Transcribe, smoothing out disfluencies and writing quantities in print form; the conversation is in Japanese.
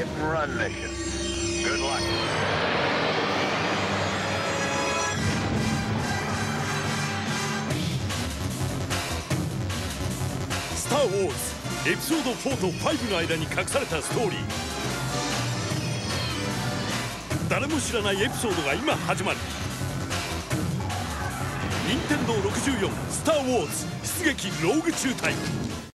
hit and run mission. Good luck. スター・ウォーズエピソード4と5の間に隠されたストーリー。誰も知らないエピソードが今始まる。任天堂64スター・ウォーズ出撃ローグ中隊。